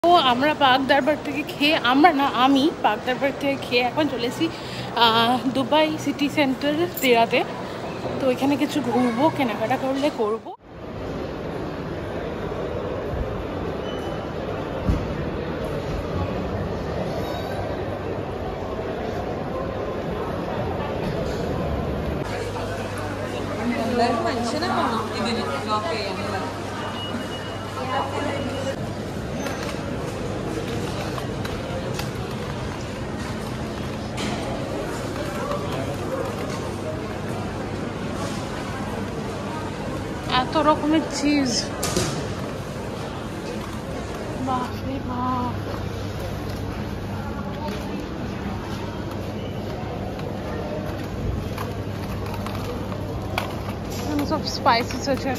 তো আমরা পাক দরবার থেকে খেয়ে আমি পাক দরবার থেকে খেয়ে এখন চলে এসেছি দুবাই সিটি সেন্টার তেরাতে। তো এখানে কিছু ঘুরবো, কেনাকাটা করলে করবো। এত রকমের চিজ, বাপরে বাপ। সব স্পাইসেস আছে।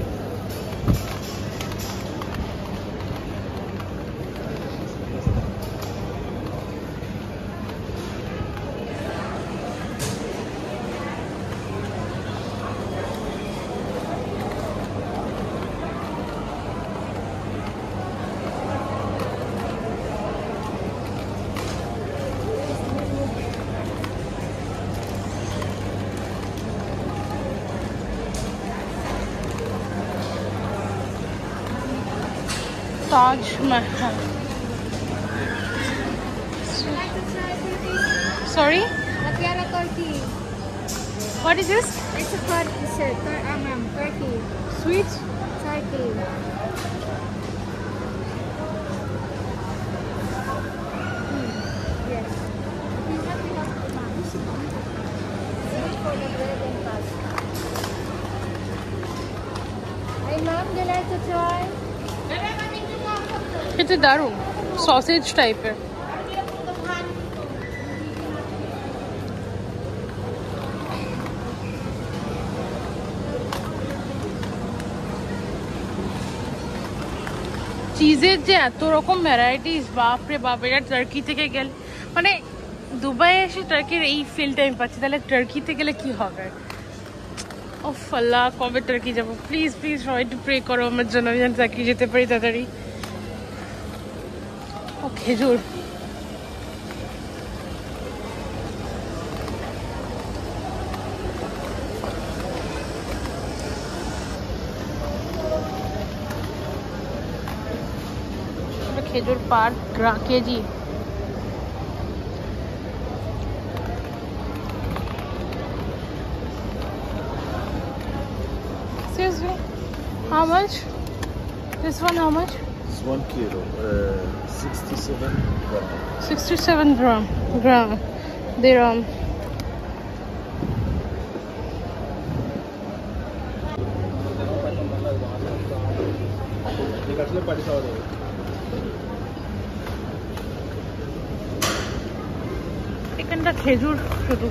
Taj Mahal. Sorry? Latiara Turkey. What is this? It's a Turkey shirt. Turkey. Sweet? Turkey. Yes. For the bread and pasta. Hey ma'am, would you like to try? এটা দারুণ, সসেজ টাইপের। চিজের যে এত রকম ভ্যারাইটিস, বাপরে বাপ। এটা টার্কি থেকে গেলে, মানে দুবাই এসে টার্কির এই ফিলটা আমি পাচ্ছি, তাহলে টার্কিতে গেলে কি হবে। ও আল্লাহ, কবে টার্কি যাবো। প্লিজ প্লিজ সবাই একটু প্রে করো আমার জন্য, আমি যেন টার্কি যেতে পারি তাড়াতাড়ি। ও খেজুর, খেজুর per kg. Seriously? How much? This one how much? It's 1 kilo, 67 gram. 67 gram. Dirham. এখানটা খেজুর শুধু।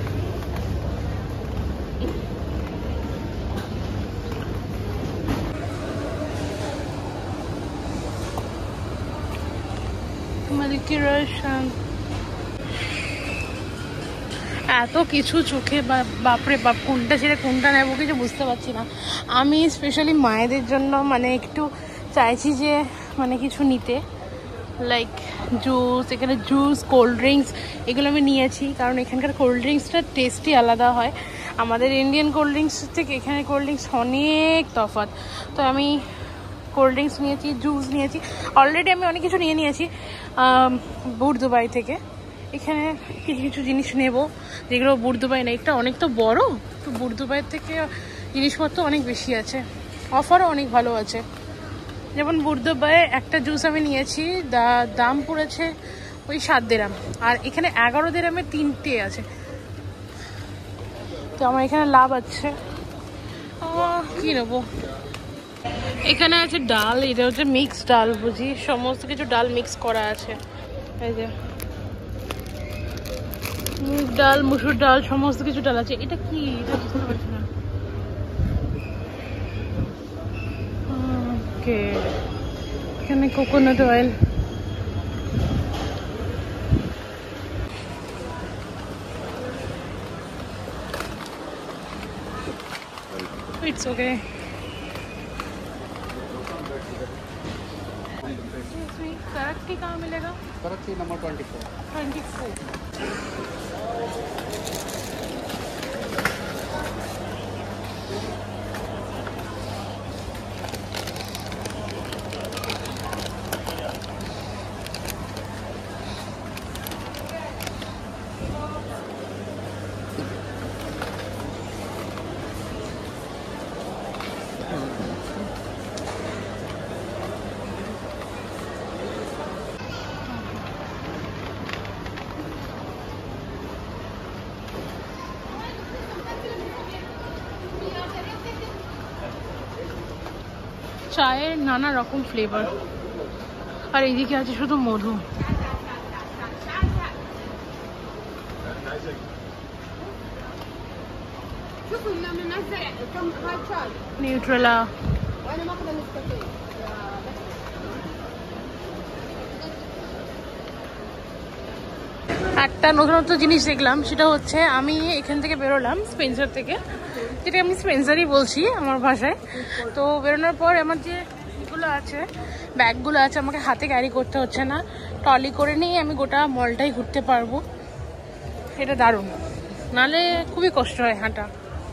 এত কিছু চোখে, বাপরে বাপ, কোনটা ছেড়ে কোনটা নেবো কিছু বুঝতে পারছি না। আমি স্পেশালি মায়েদের জন্য মানে একটু চাইছি যে মানে কিছু নিতে, লাইক জুস। এখানে জুস, কোল্ড ড্রিঙ্কস এগুলো আমি নিয়েছি, কারণ এখানকার কোল্ড ড্রিঙ্কসটার টেস্টই আলাদা হয়। আমাদের ইন্ডিয়ান কোল্ড ড্রিঙ্কস থেকে এখানে কোল্ড ড্রিঙ্কস অনেক তফাৎ। তো আমি কোল্ড ড্রিঙ্কস নিয়েছি, জুস নিয়েছি, অলরেডি আমি অনেক কিছু নিয়ে নিয়েছি বুট দুবাই থেকে। এখানে কিছু কিছু জিনিস নেব যেগুলো বুট দুবাই না। এটা অনেক তো বড়, তো বুট দুবাই থেকে জিনিসপত্র অনেক বেশি আছে, অফারও অনেক ভালো আছে। যেমন বুট দুবাই একটা জুস আমি নিয়েছি, দাম পড়েছে ওই 7 দিরহাম, আর এখানে 11 দিরহামের 3টে আছে। তো আমার এখানে লাভ আছে। কি নেবো, এখানে আছে ডাল, এটা হচ্ছে মিক্স ডাল বুঝি, সমস্ত কিছু ডাল মিক্স করা আছে। এই যে মুগ ডাল, মুসুর ডাল, সমস্ত কিছু ডাল আছে। এটা কি, এটা বুঝতে পারছি না। ওকে, এখানে কোকোনাট অয়েল। It's okay. करक्टी कहाँ मिलेगा? करक्टी नंबर 24. 24. চায়ের নানা রকম ফ্লেভার, আর এইদিকে আছে শুধু মধু। নিউট্রেলা। একটা নতুনত্ব জিনিস দেখলাম, সেটা হচ্ছে আমি এখান থেকে বেরোলাম স্পেন্সার থেকে, যেটা আমি স্পেন্সারই বলছি আমার ভাষায়। তো বেরোনোর পর আমার যে এগুলো আছে, ব্যাগগুলো আছে, আমাকে হাতে ক্যারি করতে হচ্ছে না, ট্রলি করে নিয়ে আমি গোটা মলটাই ঘুরতে পারবো। এটা দারুণ, নাহলে খুবই কষ্ট হয় হাঁটা।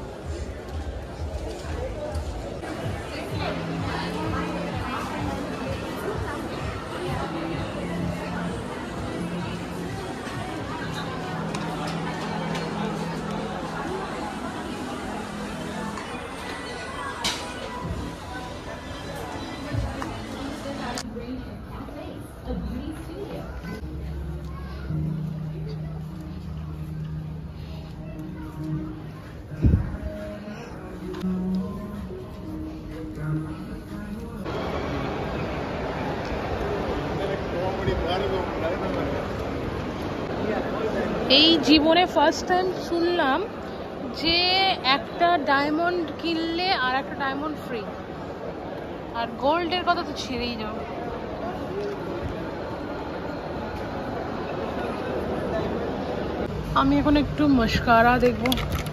এই জীবনে ফার্স্ট টাইম শুনলাম যে একটা ডায়মন্ড কিনলে আর একটা ডায়মন্ড ফ্রি, আর গোল্ডের কথা তো ছেড়েই যাও। আমি এখন একটু মাস্কারা দেখবো।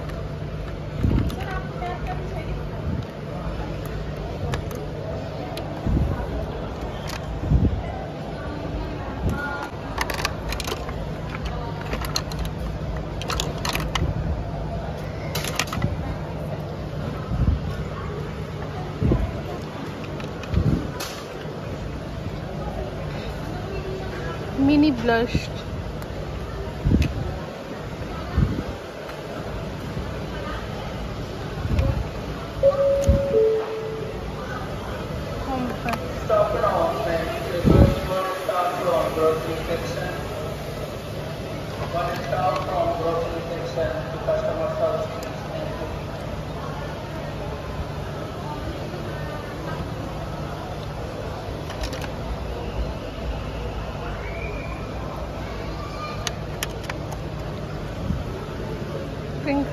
Mini blush. Stop and off, and reverse one stop from grocery section. One stop from grocery section to customer service. Thank you. Pink.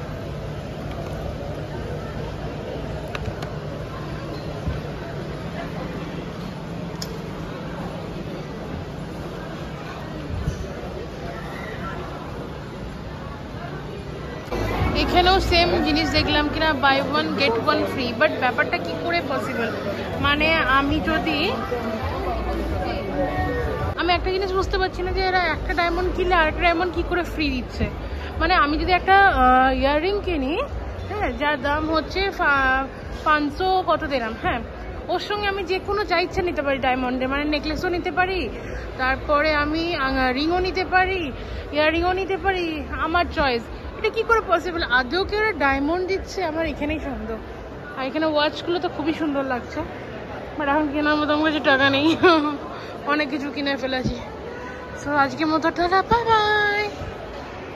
এখানেও সেম জিনিস দেখলাম কিনা, buy one get one free, but ব্যাপারটা কি করে possible? মানে আমি একটা জিনিস বুঝতে পারছি না যে এরা একটা ডায়মন্ড কিনলে আরেকটা ডায়মন্ড কি করে ফ্রি দিচ্ছে। মানে আমি যদি একটা ইয়াররিং কিনি, হ্যাঁ, যার দাম হচ্ছে 500 কত দিলাম, হ্যাঁ, ওর সঙ্গে আমি যে কোনো যা ইচ্ছা নিতে পারি ডায়মন্ডে, মানে নেকলেসও নিতে পারি, তারপরে আমি রিংও নিতে পারি, ইয়াররিংও নিতে পারি, আমার চয়েস। এটা কি করে পসিবল? আদৌ কি ওরা ডায়মন্ড দিচ্ছে? আমার এখানেই সন্দেহ। আর এখানে ওয়াচগুলো তো খুবই সুন্দর লাগছে, বাট এখন কেনার মতো আমার কাছে টাকা নেই। অনেক কিছু কিনে ফেলেছি। সো আজকের মতো টাটা, বাই বাই।